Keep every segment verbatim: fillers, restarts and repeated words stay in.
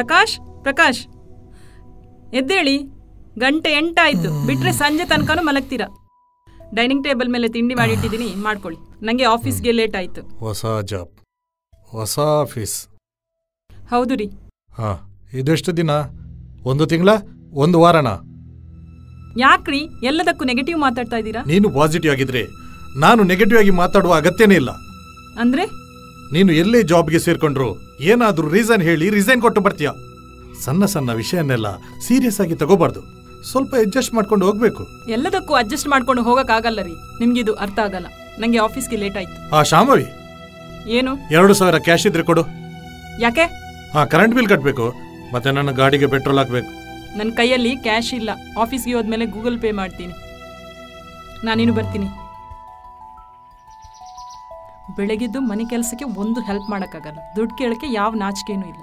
ಪ್ರಕಾಶ್ ಪ್ರಕಾಶ್ ಎದ್ದೇಳಿ, ಗಂಟೆ ಎಂಟಾಯ್ತು. ಬಿಟ್ರೆ ಸಂಜೆ ತನಕನೂ ಮಲಗ್ತೀರಾ. ಡೈನಿಂಗ್ ಟೇಬಲ್ ಮೇಲೆ ತಿಂಡಿ ಮಾಡಿಟ್ಟಿದ್ದೀನಿ, ಮಾಡ್ಕೊಳ್ಳಿ. ನನಗೆ ಆಫೀಸ್ಗೆ ಲೇಟ್ ಆಯ್ತು. ಹೊಸ ಜಾಬ್, ಹೊಸ ಆಫೀಸ್. ಹೌದು ರೀ. ಹಾಂ, ಇದೆಷ್ಟು ದಿನ? ಒಂದು ತಿಂಗಳ, ಒಂದು ವಾರನಾ? ಯಾಕ್ರಿ ಎಲ್ಲದಕ್ಕೂ ನೆಗೆಟಿವ್ ಮಾತಾಡ್ತಾ ಇದ್ದೀರಾ? ನೀನು ಪಾಸಿಟಿವ್ ಆಗಿದ್ರೆ ನಾನು ನೆಗೆಟಿವ್ ಆಗಿ ಮಾತಾಡುವ ಅಗತ್ಯನೇ ಇಲ್ಲ. ಅಂದ್ರೆ ನೀನು ಎಲ್ಲೇ ಜಾಬ್ಗೆ ಸೇರ್ಕೊಂಡ್ರು ಏನಾದ್ರೂ ರೀಸನ್ ಹೇಳಿ ರಿಸೈನ್ ಕೊಟ್ಟು ಬರ್ತೀಯ. ಸಣ್ಣ ಸಣ್ಣ ವಿಷಯನ್ನೆಲ್ಲ ಸೀರಿಯಸ್ ಆಗಿ ತಗೋಬಾರ್ದು. ಸ್ವಲ್ಪ ಅಡ್ಜಸ್ಟ್ ಮಾಡ್ಕೊಂಡು ಹೋಗ್ಬೇಕು. ಎಲ್ಲದಕ್ಕೂ ಅಡ್ಜಸ್ಟ್ ಮಾಡ್ಕೊಂಡು ಹೋಗಕ್ ಆಗಲ್ಲ ರೀ. ನಿಮ್ಗಿದು ಅರ್ಥ ಆಗಲ್ಲ. ನಂಗೆ ಆಫೀಸ್ಗೆ ಲೇಟ್ ಆಯ್ತು. ಆ ಶಾಂಭವಿ, ಏನು? ಎರಡು ಸಾವಿರ ಕ್ಯಾಶ್ ಇದ್ರೆ ಕೊಡು. ಯಾಕೆ? ಹಾ, ಕರೆಂಟ್ ಬಿಲ್ ಕಟ್ಬೇಕು, ಮತ್ತೆ ನನ್ನ ಗಾಡಿಗೆ ಪೆಟ್ರೋಲ್ ಹಾಕ್ಬೇಕು. ನನ್ನ ಕೈಯಲ್ಲಿ ಕ್ಯಾಶ್ ಇಲ್ಲ. ಆಫೀಸ್ಗೆ ಹೋದ್ಮೇಲೆ ಗೂಗಲ್ ಪೇ ಮಾಡ್ತೀನಿ. ನಾನಿನ್ನು ಬರ್ತೀನಿ. ಬೆಳಗಿದ್ದು ಮನೆ ಕೆಲಸಕ್ಕೆ ಒಂದು ಹೆಲ್ಪ್ ಮಾಡೋಕ್ಕಾಗಲ್ಲ. ದುಡ್ಡು ಕೇಳಕ್ಕೆ ಯಾವ ನಾಚಿಕೆನೂ ಇಲ್ಲ.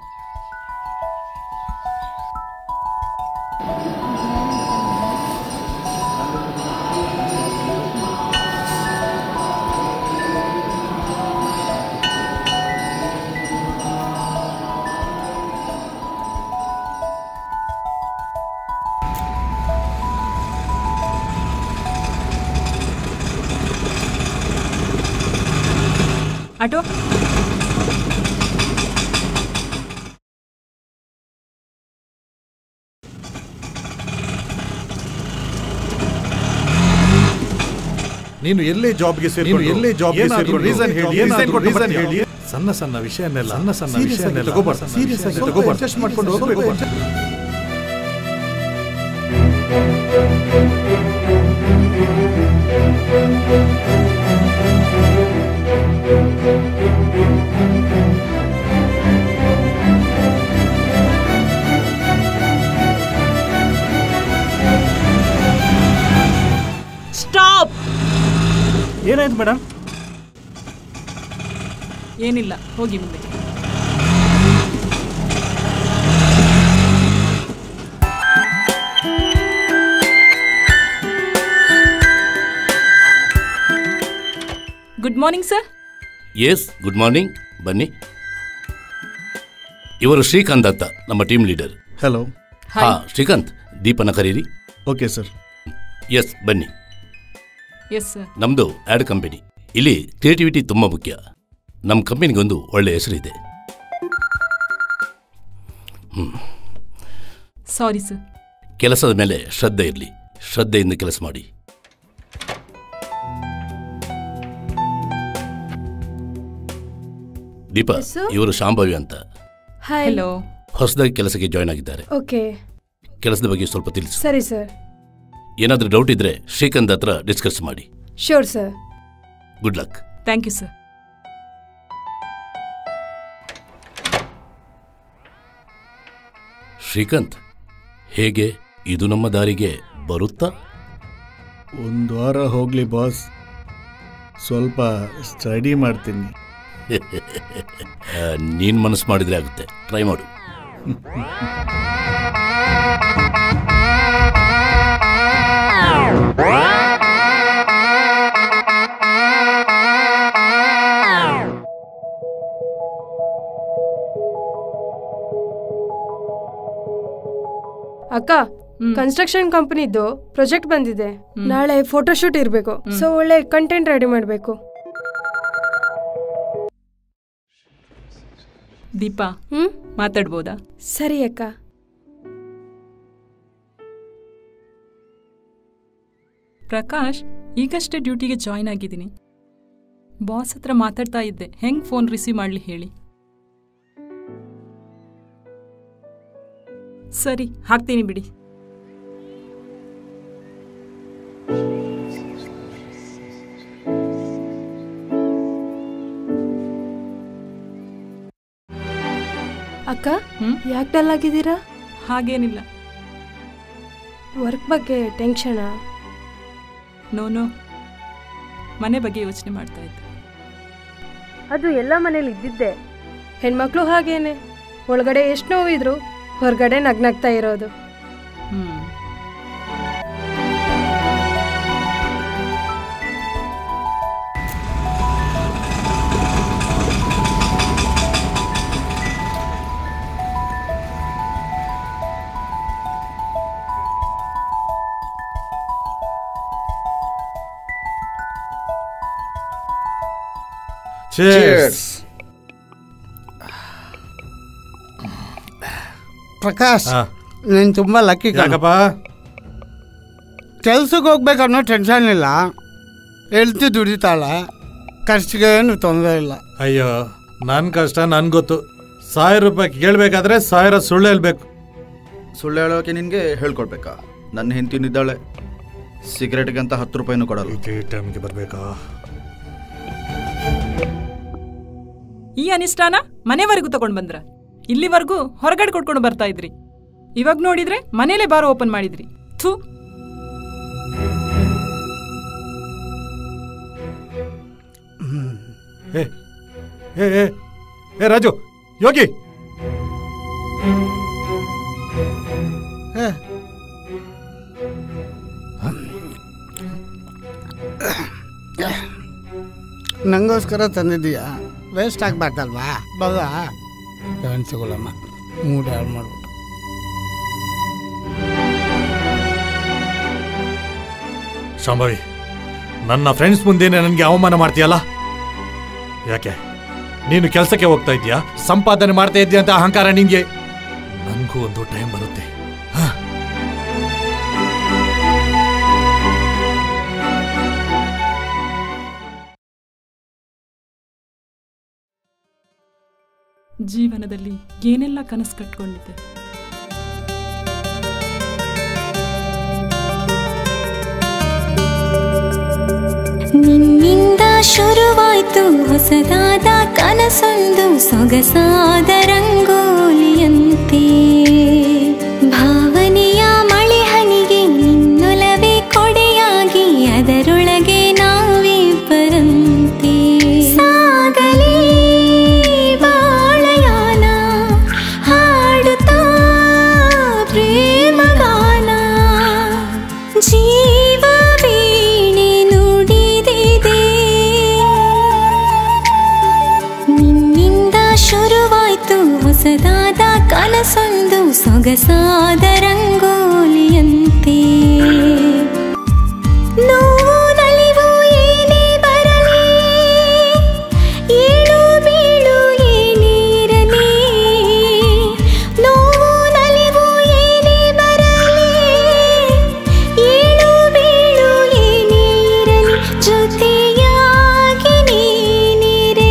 ಆಟೋ, ನೀನು ಎಲ್ಲೇ ಜಾಬ್ಗೆ ಸೇರ್ಕೊಂಡು ಎಲ್ಲೇ ಜಾಬ್ಗೆ ಸೇರ್ಕೊಂಡು ರೀಸನ್ ಹೇಳಿ ಏನಾದರೂ ರೀಸನ್ ಹೇಳಿ ಸಣ್ಣ ಸಣ್ಣ ವಿಷಯನ್ನೆಲ್ಲ ಸಣ್ಣ ಸಣ್ಣ ವಿಷಯನ್ನೆಲ್ಲ ತಗೋಬಾರ್ದು. ಸೀರಿಯಸ್ ಆಗಿ ತಗೋಬಾರ್ದು. ಅಡ್ಜಸ್ಟ್ ಮಾಡ್ಕೊಂಡು ಹೋಗಬೇಕು. ಸ್ಟಾಪ್. ಏನಾಯ್ತು ಮೇಡಮ್? ಏನಿಲ್ಲ, ಹೋಗಿ ಮುಂದೆ. Good morning sir. Yes, good morning. ಬನ್ನಿ. ಇವರು ಶ್ರೀಕಾಂತ್ ಅಂತ, ನಮ್ಮ ಟೀಮ್ ಲೀಡರ್. ಹಲೋ. ಹಾ, ಶ್ರೀಕಾಂತ್, ದೀಪನ ಕರೀರಿ. Okay sir. ಎಸ್, ಬನ್ನಿ. Yes sir. ನಮ್ಮದು ಆ್ಯಡ್ ಕಂಪನಿ. ಇಲ್ಲಿ ಕ್ರಿಯೇಟಿವಿಟಿ ತುಂಬ ಮುಖ್ಯ. ನಮ್ಮ ಕಂಪನಿಗೊಂದು ಒಳ್ಳೆ ಹೆಸರಿದೆ. ಹ್ಮ್. Sorry sir. ಕೆಲಸದ ಮೇಲೆ ಶ್ರದ್ಧೆ ಇರಲಿ. ಶ್ರದ್ಧೆಯಿಂದ ಕೆಲಸ ಮಾಡಿ. ದೀಪ, ಇವರು ಶಾಂಭವಿ ಅಂತ. ಹಲೋ. ಹೊಸದಾಗಿ ಕೆಲಸಕ್ಕೆ ಜಾಯ್ನ್ ಆಗಿದ್ದಾರೆ. ಓಕೆ. ಕೆಲಸದ ಬಗ್ಗೆ ಸ್ವಲ್ಪ ತಿಳಿಸಿ. ಸರಿ ಸರ್. ಏನಾದರೂ ಡೌಟ್ ಇದ್ರೆ ಶ್ರೀಕಾಂತ್ ಹತ್ರ ಡಿಸ್ಕಸ್ ಮಾಡಿ. Sure sir. Good luck. Thank you sir. Srikanth, ಹೇಗೆ ಇದು ನಮ್ಮ ದಾರಿಗೆ ಬರುತ್ತಾ? ಒಂದು ವಾರ ಹೋಗ್ಲಿ ಬಾಸ್, ಸ್ವಲ್ಪ ಸ್ಟಡಿ ಮಾಡ್ತೀನಿ. ನೀನು ಮನಸ್ಸು ಮಾಡಿದ್ರೆ ಆಗುತ್ತೆ. ಟ್ರೈ ಮಾಡು. ಅಕ್ಕ, ಕನ್ಸ್ಟ್ರಕ್ಷನ್ ಕಂಪನಿದು ಪ್ರಾಜೆಕ್ಟ್ ಬಂದಿದೆ. ನಾಳೆ ಫೋಟೋಶೂಟ್ ಇರಬೇಕು. ಸೊ ಒಳ್ಳೆ ಕಂಟೆಂಟ್ ರೆಡಿ ಮಾಡಬೇಕು. ದೀಪಾ, ಹ್ಮ್ ಮಾತಾಡ್ಬೋದಾ? ಸರಿ ಅಕ್ಕ. ಪ್ರಕಾಶ್, ಈಗಷ್ಟೇ ಡ್ಯೂಟಿಗೆ ಜಾಯ್ನ್ ಆಗಿದ್ದೀನಿ. ಬಾಸ್ ಹತ್ರ ಮಾತಾಡ್ತಾ ಇದ್ದೆ. ಹೆಂಗ್ ಫೋನ್ ರಿಸೀವ್ ಮಾಡ್ಲಿ ಹೇಳಿ? ಸರಿ, ಹಾಕ್ತೀನಿ ಬಿಡಿ. ಅಕ್ಕ, ಯಾಕೆ ಡಲ್ ಆಗಿದ್ದೀರಾ? ಹಾಗೇನಿಲ್ಲ. ವರ್ಕ್ ಬಗ್ಗೆ ಟೆನ್ಷನಾ? ನೋನೋ, ಮನೆ ಬಗ್ಗೆ ಯೋಚನೆ ಮಾಡ್ತಾ ಇದ್ದೆ. ಅದು ಎಲ್ಲ ಮನೇಲಿ ಇದ್ದಿದ್ದೆ. ಹೆಣ್ಮಕ್ಳು ಹಾಗೇನೆ, ಒಳಗಡೆ ಎಷ್ಟು ನೋವಿದ್ರು ಹೊರಗಡೆ ನಗ್ನಗ್ತಾ ಇರೋದು. ಹ್ಮ್. ಚೀರ್ಸ್. ಪ್ರಕಾಶ್, ಹಾ. ನೀನು ತುಂಬ ಲಕ್ಕಿ. ಯಾಕಪ್ಪ? ಕೆಲ್ಸಕ್ಕೆ ಹೋಗ್ಬೇಕನ್ನೋ ಟೆನ್ಷನ್ ಇಲ್ಲ. ಹೆಲ್ತಿ ದುಡಿತಾಳೆ, ಖರ್ಚಿಗೆ ಏನು ತೊಂದರೆ ಇಲ್ಲ. ಅಯ್ಯೋ, ನನ್ನ ಕಷ್ಟ ನನ್ಗೆ ಗೊತ್ತು. ಸಾವಿರ ರೂಪಾಯಿ ಕೇಳಬೇಕಾದ್ರೆ ಸಾವಿರ ಸುಳ್ಳು ಹೇಳ್ಬೇಕು. ಸುಳ್ಳು ಹೇಳೋಕೆ ನಿನಗೆ ಹೇಳ್ಕೊಡ್ಬೇಕಾ? ನನ್ನ ಹೆಂಡತಿನಿದ್ದಾಳೆ, ಸಿಗರೇಟ್ಗೆ ಅಂತ ಹತ್ತು ರೂಪಾಯಿನೂ ಕೊಡಲ್ಲ. ಟೈಮ್ಗೆ ಬರಬೇಕಾ? ಈ ಅನಿಷ್ಟಾನ ಮನೆವರೆಗೂ ತಗೊಂಡು ಬಂದ್ರ? ಇಲ್ಲಿವರೆಗೂ ಹೊರಗಡೆ ಕೊಟ್ಕೊಂಡು ಬರ್ತಾ ಇದ್ರಿ, ಇವಾಗ ನೋಡಿದ್ರೆ ಮನೇಲೆ ಬಾರ್ ಓಪನ್ ಮಾಡಿದ್ರಿ. ಥೂ. ಏ ಏ ಏ ಏ ರಾಜು, ಯೋಗಿ, ನಂಗೋಸ್ಕರ ತಂದಿದ್ದೀಯಾ? ವೇಸ್ಟ್ ಆಗ್ಬಾರ್ದಲ್ವಾ? ಬಲ್ಲ ಏನು ಸಿಗೋಲ್ಲಮ್ಮ, ಮೂಡ್ ಹಾಳು ಮಾಡ್ಬಿಟ್ಟು. ಶಾಂಭವಿ, ನನ್ನ ಫ್ರೆಂಡ್ಸ್ ಮುಂದೆನೆ ನನಗೆ ಅವಮಾನ ಮಾಡ್ತೀಯಲ್ಲ? ಯಾಕೆ? ನೀನು ಕೆಲಸಕ್ಕೆ ಹೋಗ್ತಾ ಇದೀಯಾ, ಸಂಪಾದನೆ ಮಾಡ್ತಾ ಇದ್ದೀಯ ಅಂತ ಅಹಂಕಾರ ನಿಂಗೆ. ನನಗೂ ಒಂದು ಟೈಮ್ ಬರುತ್ತೆ. ಜೀವನದಲ್ಲಿ ಏನೆಲ್ಲ ಕನಸು ಕಟ್ಕೊಂಡಿದ್ದೆ. ನಿನ್ನಿಂದ ಶುರುವಾಯ್ತು ಹೊಸದಾದ ಕನಸೊಂದು, ಸೊಗಸಾದ ರಂಗೋಲಿಯಂತೆ. ಭಾವನೆಯ ಮಳೆ ಹನಿಗೆ ನಿನ್ನೊಲವೇ ಕೊಡೆಯಾಗಿ, ಅದರೊಳಗೆ ನಾವಿಬ್ಬರಂತೆ. ಸಾಗಲಿ ಬಾಳಯಾನ, ಹಾಡುತ್ತಾ ಪ್ರೇಮಗಾನ. ಜೀವ ವೀಣೆ ನುಡಿದಿದೆ, ನಿನ್ನಿಂದ ಶುರುವಾಯ್ತು ಹೊಸದಾದ ಕನಸೊಂದು, ಸೊಗಸಾದ ರಂಗೋಲಿಯಂತೆ. ನೋವು ನಲಿವು ಏನೇ ಬರಲಿ, ಏಳು ಬೀಳು ಏನೇ ಇರಲಿ. ನೋವು ನಲಿವು ಏನೇ ಬರಲಿ, ಏಳು ಬೀಳು ಏನೇ ಇರಲಿ. ಜೊತೆಯಾಗಿ ನೀನಿರೆ,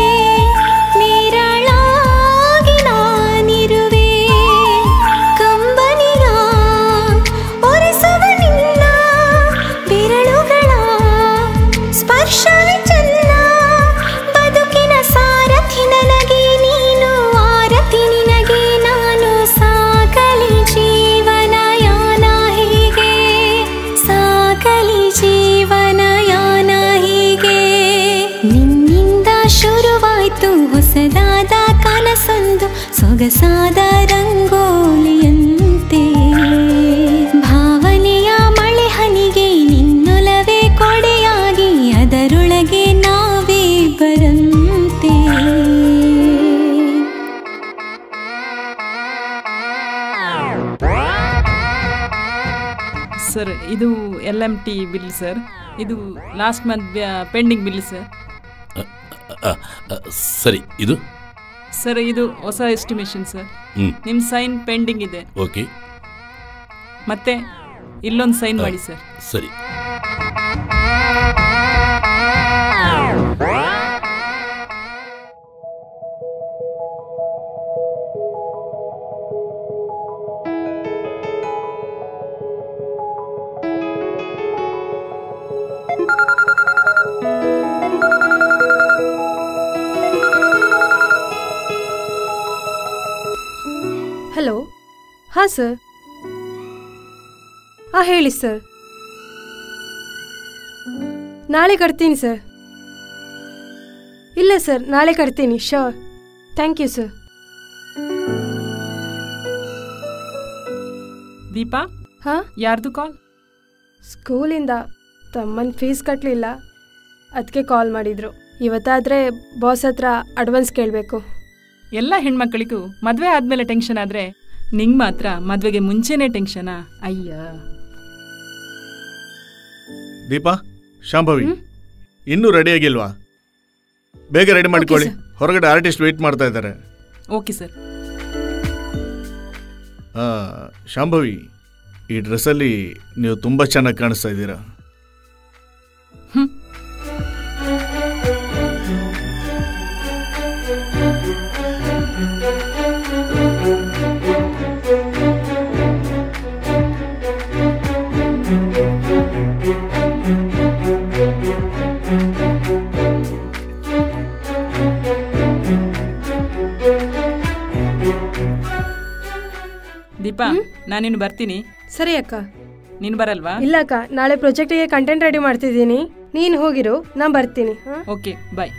ನೇರಳಾಗಿ ನಾನಿರುವೆ. ಕಂಬನಿಯ ಒರೆಸುವ ನಿನ್ನ ಬೆರಳುಗಳ ಸ್ಪರ್ಶವೇ ಚೆನ್ನ. ಬದುಕಿನ ಸಾರಥಿ ನನಗೆ ನೀನು, ಆರತಿ ನಿನಗೆ ನಾನು. ಸಾಗಲಿ ಜೀವನಯಾನ ಹೀಗೆ, ಸಾಗಲಿ ಜೀವನಯಾನ ಹೀಗೆ. ನಿನ್ನಿಂದ ಶುರುವಾಯ್ತು ಹೊಸದಾದ ಕನಸೊಂದು, ಸೊಗಸಾದ ರಂಗೋಲಿಯಂತೆ. ಭಾವನೆಯ ಮಳೆ ಹನಿಗೆ ನಿನ್ನೊಲವೇ ಕೊಡೆಯಾಗಿ, ಅದರೊಳಗೆ ನಾವಿಬ್ಬರಂತೆ. ಸರ್, ಇದು L M T bill sir. ಇದು last month pending bill sir. ಅ, ಅ, ಅ, ಸರಿ, ಇದು ಸರ್ ಇದು ಹೊಸ ಎಸ್ಟಿಮೇಷನ್ ಸರ್. ಹ್ಮ್. ನಿಮ್ಮ ಸೈನ್ ಪೆಂಡಿಂಗ್ ಇದೆ. ಓಕೆ, ಮತ್ತೆ ಇಲ್ಲೊಂದು ಸೈನ್ ಮಾಡಿ ಸರ್. ಸರಿ. ಹಲೋ. ಹಾಂ ಸರ್. ಹಾಂ ಹೇಳಿ ಸರ್. ನಾಳೆ ಕಟ್ತೀನಿ ಸರ್. ಇಲ್ಲ ಸರ್, ನಾಳೆ ಕಟ್ತೀನಿ. Sure. Thank you sir. Deepa, ಹಾಂ, ಯಾರ್ದು ಕಾಲ್? ಸ್ಕೂಲಿಂದ ತಮ್ಮನ ಫೀಸ್ ಕಟ್ಟಲಿಲ್ಲ, ಅದಕ್ಕೆ ಕಾಲ್ ಮಾಡಿದರು. ಇವತ್ತಾದರೆ ಬಾಸ್ ಹತ್ರ ಅಡ್ವಾನ್ಸ್ ಕೇಳಬೇಕು. ಎಲ್ಲ ಹೆಣ್ಮಕ್ಳಿಗೂ ಮದುವೆ ಆದಮೇಲೆ ಟೆನ್ಷನ್ ಆದರೆ ನಿಂಗೆ ಮಾತ್ರ ಮದುವೆಗೆ ಮುಂಚೆನೇ ಟೆನ್ಷನಾ? ಅಯ್ಯ. ದೀಪಾ, ಶಾಂಭವಿ ಇನ್ನೂ ರೆಡಿಯಾಗಿಲ್ವಾ? ಬೇಗ ರೆಡಿ ಮಾಡಿಕೊಳ್ಳಿ, ಹೊರಗಡೆ ಆರ್ಟಿಸ್ಟ್ ವೇಟ್ ಮಾಡ್ತಾ ಇದ್ದಾರೆ. Okay sir. ಶಾಂಭವಿ, ಈ ಡ್ರೆಸ್ಸಲ್ಲಿ ನೀವು ತುಂಬ ಚೆನ್ನಾಗಿ ಕಾಣಿಸ್ತಾ ಇದ್ದೀರಾ. ಹ್ಞೂ ದೀಪಾ, ನಾನಿನ್ನು ಬರ್ತೀನಿ. ಸರಿ ಅಕ್ಕ. ನೀನು ಬರಲ್ವಾ? ಇಲ್ಲ ಅಕ್ಕ, ನಾಳೆ ಪ್ರಾಜೆಕ್ಟಿಗೆ ಕಂಟೆಂಟ್ ರೆಡಿ ಮಾಡ್ತಿದ್ದೀನಿ. ನೀನು ಹೋಗಿರು, ನಾನು ಬರ್ತೀನಿ. Okay, bye.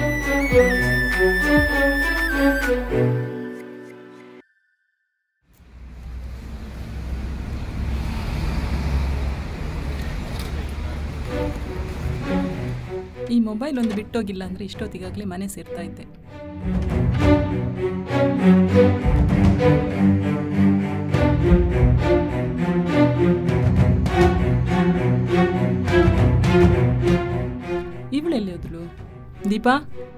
ಈ ಮೊಬೈಲ್ ಒಂದು ಬಿಟ್ಟೋಗಿಲ್ಲ ಅಂದರೆ ಇಷ್ಟೊತ್ತಿಗಾಗಲೇ ಮನೆ ಸೇರ್ತಾ ಇದ್ದೆ. ಇವಳೆಲ್ಲಿ ಹೋದ್ಲು? ದೀಪಾ,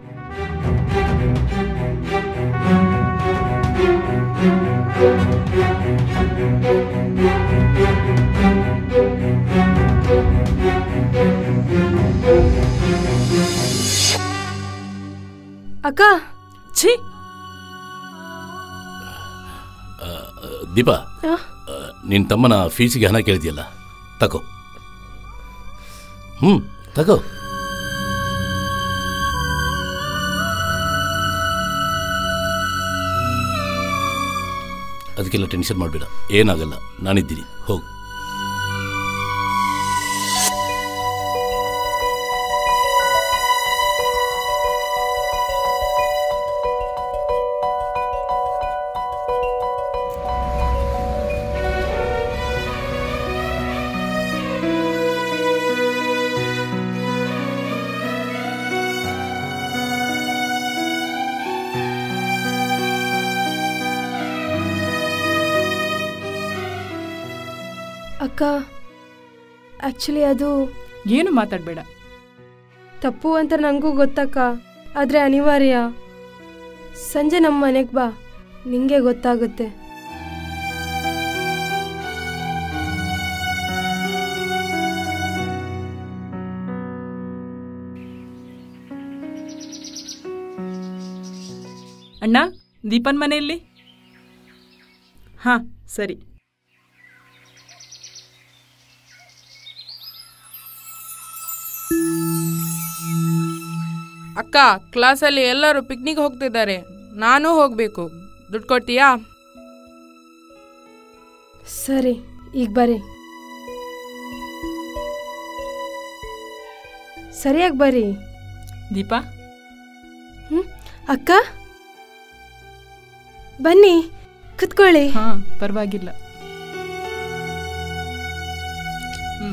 ಅಕ್ಕ. ಛೀ, ದೀಪಾ, ನಿನ್ನ ತಮ್ಮನ ಫೀಸಿಗೆ ಹಣ ಕೇಳಿದ್ಯಲ್ಲ, ತಗೋ. ಹ್ಞೂ ತಗೋ. ಅದಕ್ಕೆಲ್ಲ ಟೆನ್ಷನ್ ಮಾಡಬೇಡ, ಏನಾಗಲ್ಲ, ನಾನಿದ್ದೀನಿ, ಹೋಗು. ಅಕ್ಕ, ಆ್ಯಕ್ಚುಲಿ ಅದು ಏನು ಮಾತಾಡಬೇಡ. ತಪ್ಪು ಅಂತ ನನಗೂ ಗೊತ್ತಕ್ಕ, ಆದರೆ ಅನಿವಾರ್ಯ. ಸಂಜೆ ನಮ್ಮ ಮನೆಗೆ ಬಾ, ನಿಂಗೆ ಗೊತ್ತಾಗುತ್ತೆ. ಅಣ್ಣ, ದೀಪನ್ ಮನೆಯಲ್ಲಿ? ಹಾಂ, ಸರಿ. ಅಕ್ಕ, ಕ್ಲಾಸಲ್ಲಿ ಎಲ್ಲರೂ ಪಿಕ್ನಿಕ್ ಹೋಗ್ತಿದ್ದಾರೆ, ನಾನು ಹೋಗಬೇಕು. ದುಡ್ಡು ಕೊಡ್ತೀಯಾ? ಸರಿ, ಈಗ ಬರ್ರಿ. ಸರಿಯಾಗಿ ಬರ್ರಿ. ದೀಪಾ. ಹ್ಞೂ ಅಕ್ಕ, ಬನ್ನಿ ಕುತ್ಕೊಳ್ಳಿ. ಹಾಂ, ಪರವಾಗಿಲ್ಲ. ಹ್ಞೂ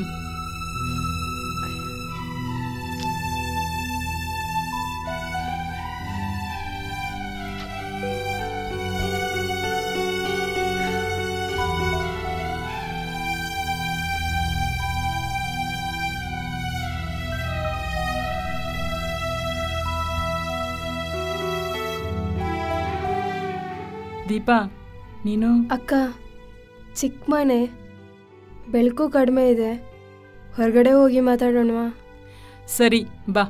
ದೀಪಾ, ನೀನು? ಅಕ್ಕ, ಚಿಕ್ಕ ಮನೆ, ಬೆಳಕು ಕಡಿಮೆ ಇದೆ, ಹೊರಗಡೆ ಹೋಗಿ ಮಾತಾಡೋಣವಾ? ಸರಿ, ಬಾ.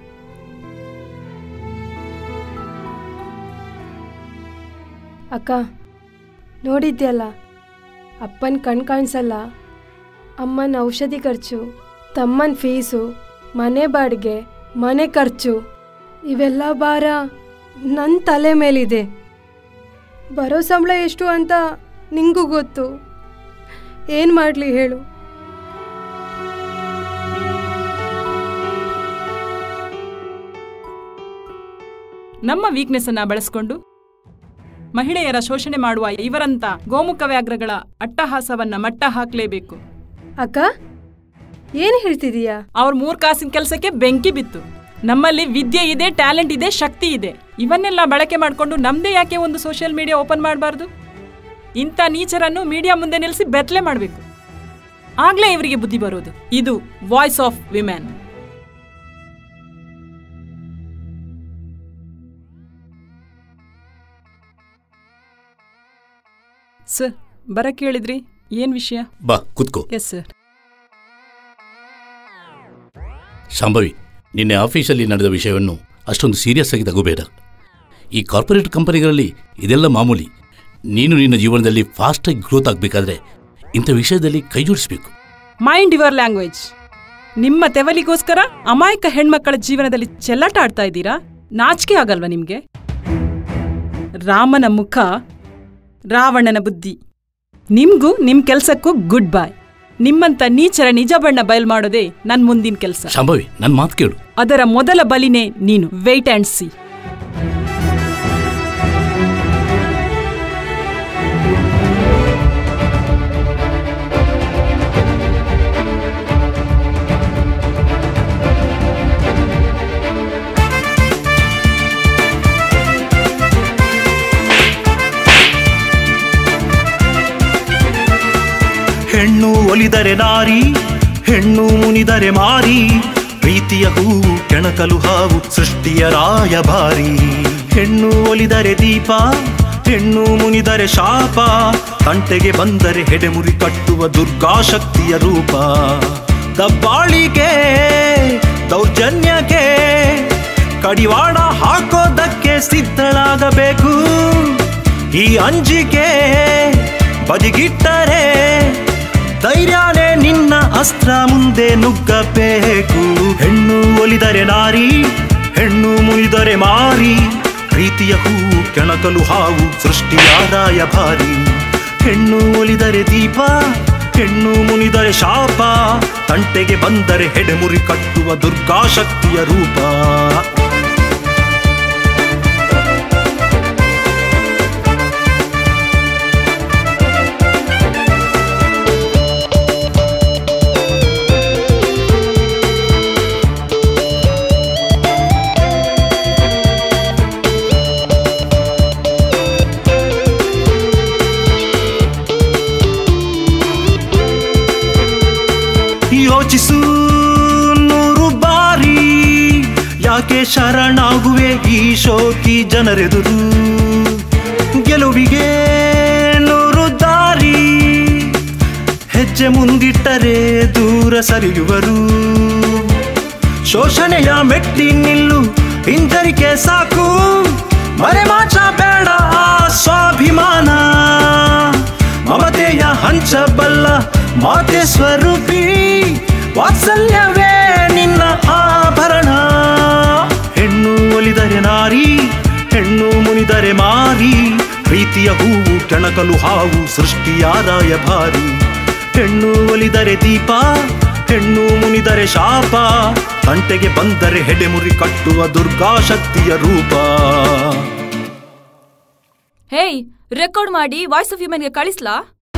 ಅಕ್ಕ, ನೋಡಿದ್ಯಲ್ಲ, ಅಪ್ಪನ ಕಣ್ ಕಾಣಿಸಲ್ಲ, ಅಮ್ಮನ ಔಷಧಿ ಖರ್ಚು, ತಮ್ಮನ ಫೀಸು, ಮನೆ ಬಾಡಿಗೆ, ಮನೆ ಖರ್ಚು, ಇವೆಲ್ಲ ಭಾರ ನನ್ನ ತಲೆ ಮೇಲಿದೆ. ಬರೋ ಸಂಬಳ ಎಷ್ಟು ಅಂತ ನಿಂಗೂ ಗೊತ್ತು. ಏನು ಮಾಡಲಿ ಹೇಳು? ನಮ್ಮ ವೀಕ್ನೆಸ್ ಅನ್ನ ಬಳಸಿಕೊಂಡು ಮಹಿಳೆಯರ ಶೋಷಣೆ ಮಾಡುವ ಇವರಂತ ಗೋಮುಖ ವ್ಯಾಘ್ರಗಳ ಅಟ್ಟಹಾಸವನ್ನ ಮಟ್ಟ ಹಾಕಲೇಬೇಕು. ಅಕ್ಕ, ಏನು ಹೇಳ್ತಿದೀಯಾ? ಅವ್ರ ಮೂರ್ ಕಾಸಿನ ಕೆಲಸಕ್ಕೆ ಬೆಂಕಿ ಬಿತ್ತು. ನಮ್ಮಲ್ಲಿ ವಿದ್ಯೆ ಇದೆ, ಟ್ಯಾಲೆಂಟ್ ಇದೆ, ಶಕ್ತಿ ಇದೆ. ಇವನ್ನೆಲ್ಲ ಬಳಕೆ ಮಾಡಿಕೊಂಡು ನಮ್ದೇ ಯಾಕೆ ಒಂದು ಸೋಷಿಯಲ್ ಮೀಡಿಯಾ ಓಪನ್ ಮಾಡಬಾರ್ದು? ಇಂಥ ನೀಚರನ್ನು ಮೀಡಿಯಾ ಮುಂದೆ ನಿಲ್ಲಿಸಿ ಬೆತ್ತಲೆ ಮಾಡಬೇಕು. ಆಗ್ಲೇ ಇವರಿಗೆ ಬುದ್ಧಿ ಬರೋದು. ಇದು ವಾಯ್ಸ್ ಆಫ್ ವಿಮೆನ್. ಸರ್ ಬರಕ್ಕೆ ಹೇಳಿದ್ರಿ, ಏನು ವಿಷಯ? ಬಾ ಕುತ್ಕೋ. Yes sir. ಶಾಂಭವಿ, ನಿನ್ನೆ ಆಫೀಸಲ್ಲಿ ನಡೆದ ವಿಷಯವನ್ನು ಅಷ್ಟೊಂದು ಸೀರಿಯಸ್ ಆಗಿ ತಗೋಬೇಡ. ಈ ಕಾರ್ಪೊರೇಟ್ ಕಂಪನಿಗಳಲ್ಲಿ ಇದೆಲ್ಲ ಮಾಮೂಲಿ. ನೀನು ನಿನ್ನ ಜೀವನದಲ್ಲಿ ಫಾಸ್ಟಾಗಿ ಗ್ರೋತ್ ಆಗಬೇಕಾದ್ರೆ ಇಂಥ ವಿಷಯದಲ್ಲಿ ಕೈ ಜೋಡಿಸಬೇಕು. Mind your language. ನಿಮ್ಮ ತೆವಲಿಗೋಸ್ಕರ ಅಮಾಯಕ ಹೆಣ್ಮಕ್ಕಳ ಜೀವನದಲ್ಲಿ ಚೆಲ್ಲಾಟ ಆಡ್ತಾ ಇದ್ದೀರಾ? ನಾಚಿಕೆ ಆಗಲ್ವಾ ನಿಮಗೆ? ರಾಮನ ಮುಖ, ರಾವಣನ ಬುದ್ಧಿ. ನಿಮ್ಗೂ ನಿಮ್ಮ ಕೆಲಸಕ್ಕೂ ಗುಡ್ ಬಾಯ್. ನಿಮ್ಮಂತ ನೀಚರ ನಿಜ ಬಣ್ಣ ಬಯಲು ಮಾಡೋದೇ ನನ್ನ ಮುಂದಿನ ಕೆಲಸ. ಶಾಂಭವಿ, ನನ್ನ ಮಾತು ಕೇಳು. ಅದರ ಮೊದಲ ಬಲಿನೇ ನೀನು. Wait and see. ಹೆಣ್ಣು ಒಲಿದರೆ ನಾರಿ, ಹೆಣ್ಣು ಮುನಿದರೆ ಮಾರಿ, ಪ್ರೀತಿಯ ಹೂವು ಕೆಣಕಲು ಹಾವು, ಸೃಷ್ಟಿಯ ರಾಯಭಾರಿ. ಹೆಣ್ಣು ಒಲಿದರೆ ದೀಪ, ಹೆಣ್ಣು ಮುನಿದರೆ ಶಾಪ, ತಂಟೆಗೆ ಬಂದರೆ ಹೆಡೆಮುರಿ ಕಟ್ಟುವ ದುರ್ಗಾಶಕ್ತಿಯ ರೂಪ. ದಬ್ಬಾಳಿಗೆ ದೌರ್ಜನ್ಯಕ್ಕೆ ಕಡಿವಾಣ ಹಾಕೋದಕ್ಕೆ ಸಿದ್ಧಳಾಗಬೇಕು. ಈ ಅಂಜಿಕೆ ಬದಿಗಿಟ್ಟರೆ ಧೈರ್ಯನೇ ನಿನ್ನ ಅಸ್ತ್ರ, ಮುಂದೆ ನುಗ್ಗಬೇಕು. ಹೆಣ್ಣು ಒಲಿದರೆ ನಾರಿ, ಹೆಣ್ಣು ಮುನಿದರೆ ಮಾರಿ, ಪ್ರೀತಿಯ ಹೂವು ಕೆಣಕಲು ಹಾವು, ಸೃಷ್ಟಿಯ ರಾಯಭಾರಿ. ಹೆಣ್ಣು ಒಲಿದರೆ ದೀಪ, ಹೆಣ್ಣು ಮುನಿದರೆ ಶಾಪ, ತಂಟೆಗೆ ಬಂದರೆ ಹೆಡೆಮುರಿ ಕಟ್ಟುವ ದುರ್ಗಾಶಕ್ತಿಯ ರೂಪ. ಯೋಚಿಸು ನೂರು ಬಾರಿ, ಯಾಕೆ ಶರಣಾಗುವೆ ಈ ಶೋಕಿ ಜನರೆದುರು. ಗೆಲುವಿಗೆ ನೂರು ದಾರಿ, ಹೆಜ್ಜೆ ಮುಂದಿಟ್ಟರೆ ದೂರ ಸರಿಯುವರು. ಶೋಷಣೆಯ ಮೆಟ್ಟಿ ನಿಲ್ಲು, ಹಿಂಜರಿಕೆ ಸಾಕು, ಮರೆಮಾಚ ಬೇಡ ಆ ಸ್ವಾಭಿಮಾನ. ಮಮತೆಯ ಹಂಚಬಲ್ಲ ಮಾತೆ ಸ್ವರೂಪಿ, ವಾತ್ಸಲ್ಯವೇ ನಿನ್ನ ಆಭರಣ. ಹೆಣ್ಣು ಒಲಿದರೆ ನಾರಿ, ಹೆಣ್ಣು ಮುನಿದರೆ ಮಾರಿ, ಪ್ರೀತಿಯ ಹೂವು ಕೆಣಕಲು ಹಾವು, ಸೃಷ್ಟಿಯ ರಾಯಭಾರಿ. ಹೆಣ್ಣು ಒಲಿದರೆ ದೀಪ, ಹೆಣ್ಣು ಮುನಿದರೆ ಶಾಪ, ತಂಟೆಗೆ ಬಂದರೆ ಹೆಡೆಮುರಿ ಕಟ್ಟುವ ದುರ್ಗಾಶಕ್ತಿಯ ರೂಪ. ಹೇಯ್, ರೆಕಾರ್ಡ್ ಮಾಡಿ ವಾಯ್ಸ್ ಆಫ್ ಹ್ಯೂಮನ್ಗೆ ಕಳಿಸ್ಲಾ?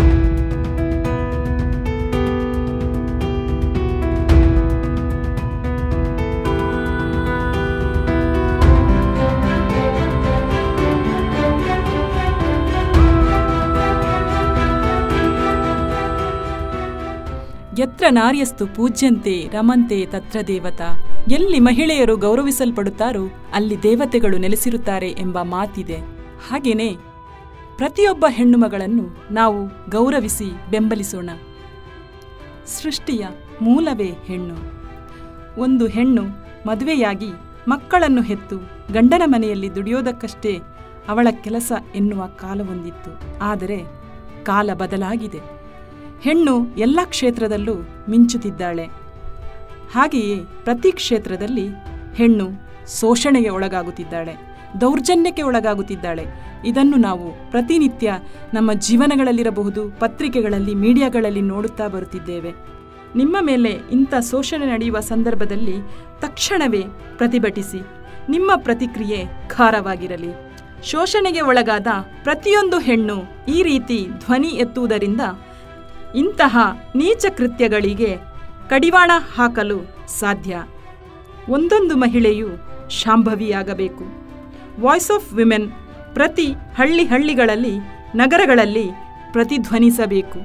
ಯತ್ರ ನಾರ್ಯಸ್ತು ಪೂಜ್ಯಂತೆ ರಮಂತೆ ತತ್ರ ದೇವತಾ. ಎಲ್ಲಿ ಮಹಿಳೆಯರು ಗೌರವಿಸಲ್ಪಡುತ್ತಾರೋ ಅಲ್ಲಿ ದೇವತೆಗಳು ನೆಲೆಸಿರುತ್ತಾರೆ ಎಂಬ ಮಾತಿದೆ. ಹಾಗೇನೆ ಪ್ರತಿಯೊಬ್ಬ ಹೆಣ್ಣು ಮಗಳನ್ನು ನಾವು ಗೌರವಿಸಿ ಬೆಂಬಲಿಸೋಣ. ಸೃಷ್ಟಿಯ ಮೂಲವೇ ಹೆಣ್ಣು. ಒಂದು ಹೆಣ್ಣು ಮದುವೆಯಾಗಿ ಮಕ್ಕಳನ್ನು ಹೆತ್ತು ಗಂಡನ ಮನೆಯಲ್ಲಿ ದುಡಿಯೋದಕ್ಕಷ್ಟೇ ಅವಳ ಕೆಲಸ ಎನ್ನುವ ಕಾಲವೊಂದಿತ್ತು. ಆದರೆ ಕಾಲ ಬದಲಾಗಿದೆ. ಹೆಣ್ಣು ಎಲ್ಲ ಕ್ಷೇತ್ರದಲ್ಲೂ ಮಿಂಚುತ್ತಿದ್ದಾಳೆ. ಹಾಗೆಯೇ ಪ್ರತಿ ಕ್ಷೇತ್ರದಲ್ಲಿ ಹೆಣ್ಣು ಶೋಷಣೆಗೆ ಒಳಗಾಗುತ್ತಿದ್ದಾಳೆ, ದೌರ್ಜನ್ಯಕ್ಕೆ ಒಳಗಾಗುತ್ತಿದ್ದಾಳೆ. ಇದನ್ನು ನಾವು ಪ್ರತಿನಿತ್ಯ ನಮ್ಮ ಜೀವನಗಳಲ್ಲಿರಬಹುದು, ಪತ್ರಿಕೆಗಳಲ್ಲಿ, ಮೀಡಿಯಾಗಳಲ್ಲಿ ನೋಡುತ್ತಾ ಬರುತ್ತಿದ್ದೇವೆ. ನಿಮ್ಮ ಮೇಲೆ ಇಂಥ ಶೋಷಣೆ ನಡೆಯುವ ಸಂದರ್ಭದಲ್ಲಿ ತಕ್ಷಣವೇ ಪ್ರತಿಭಟಿಸಿ. ನಿಮ್ಮ ಪ್ರತಿಕ್ರಿಯೆ ಖಾರವಾಗಿರಲಿ. ಶೋಷಣೆಗೆ ಒಳಗಾದ ಪ್ರತಿಯೊಂದು ಹೆಣ್ಣು ಈ ರೀತಿ ಧ್ವನಿ ಎತ್ತುವುದರಿಂದ ಇಂತಹ ನೀಚ ಕೃತ್ಯಗಳಿಗೆ ಕಡಿವಾಣ ಹಾಕಲು ಸಾಧ್ಯ. ಒಂದೊಂದು ಮಹಿಳೆಯು ಶಾಂಭವಿಯಾಗಬೇಕು. ವಾಯ್ಸ್ ಆಫ್ ವಿಮೆನ್ ಪ್ರತಿ ಹಳ್ಳಿ ಹಳ್ಳಿಗಳಲ್ಲಿ, ನಗರಗಳಲ್ಲಿ ಪ್ರತಿಧ್ವನಿಸಬೇಕು.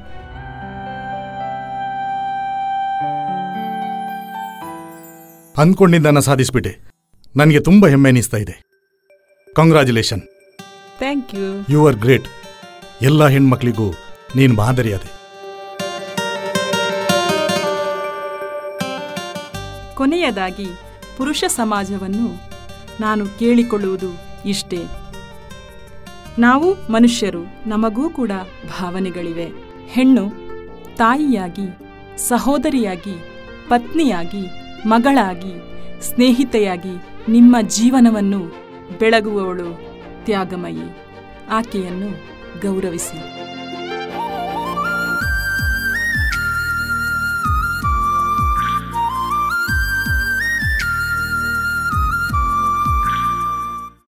ಅಂದ್ಕೊಂಡಿದ್ದನ್ನು ಸಾಧಿಸಿಬಿಟ್ಟೆ. ನನಗೆ ತುಂಬ ಹೆಮ್ಮೆ ಅನಿಸ್ತಾ ಇದೆ. Congratulation. Thank you. You are great. ಎಲ್ಲ ಹೆಣ್ಮಕ್ಳಿಗೂ ನೀನು ಮಾದರಿಯಾದೆ. ಕೊನೆಯದಾಗಿ ಪುರುಷ ಸಮಾಜವನ್ನು ನಾನು ಕೇಳಿಕೊಳ್ಳುವುದು ಇಷ್ಟೇ. ನಾವು ಮನುಷ್ಯರು, ನಮಗೂ ಕೂಡ ಭಾವನೆಗಳಿವೆ. ಹೆಣ್ಣು ತಾಯಿಯಾಗಿ, ಸಹೋದರಿಯಾಗಿ, ಪತ್ನಿಯಾಗಿ, ಮಗಳಾಗಿ, ಸ್ನೇಹಿತೆಯಾಗಿ ನಿಮ್ಮ ಜೀವನವನ್ನು ಬೆಳಗುವವಳು ತ್ಯಾಗಮಯಿ. ಆಕೆಯನ್ನು ಗೌರವಿಸಿ.